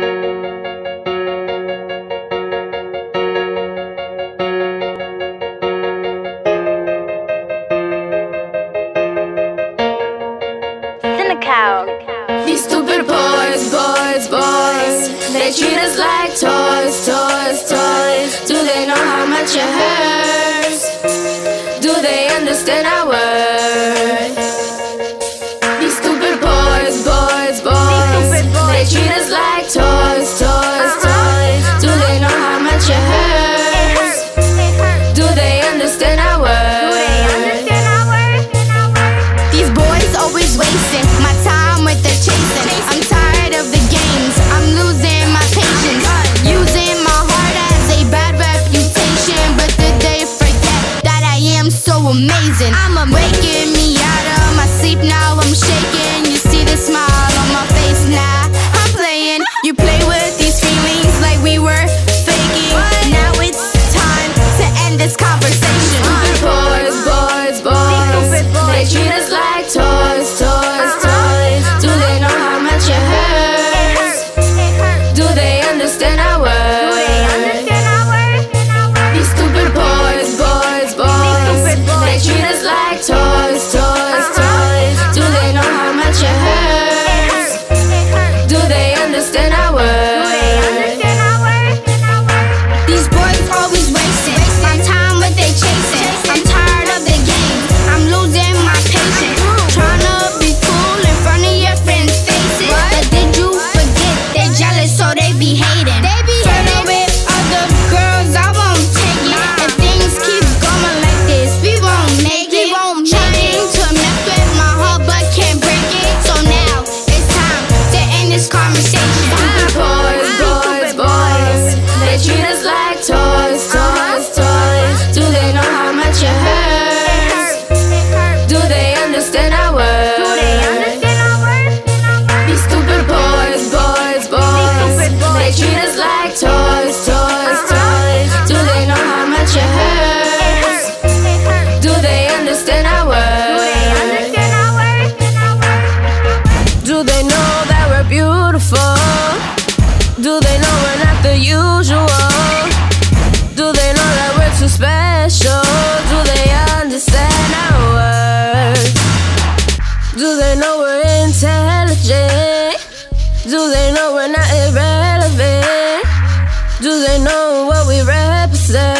SiNiCal. These stupid boys, they treat us like toys. Do they know how much it hurts? Do they understand our worth? These stupid boys, they treat us like toys. Do they know how much it hurts? Do they understand our worth? These boys always wasting my time with the chasing. I'm tired of the games, I'm losing my patience. Using my heart as a bad reputation, but did they forget that I am so amazing? I'm waking me out of my sleep now, I'm shaking. You see the smile on my face now. I'm playing, you play with these feelings like we were faking. Now it's time to end this conversation. Boys, they treat us like toys. Do they know how much it hurts? Do they understand our worth? These stupid boys, they treat us like toys. Do they know how much it hurts? Do they understand our worth? These boys always wasting my time with they chasing. I'm tired of the game, I'm losing my patience. Tryna be cool in front of your friends' faces, but did you forget they're jealous so they be hating? Flirting with other girls, I won't take it. If things keep going like this, we won't make it. Trying to mess with my heart but can't break it. So now it's time to end this conversation. Boys, they treat us like toys. Do they know how much it hurts? Do they understand our worth? These stupid boys, they treat us like toys. Do they know how much it hurts? Do they understand our worth? Do they know that we're beautiful? Do they know we're not the usual? Do they know that we're too special? Do they understand our worth? Do they know we're intelligent? Do they know we're not irrelevant? Do they know what we represent?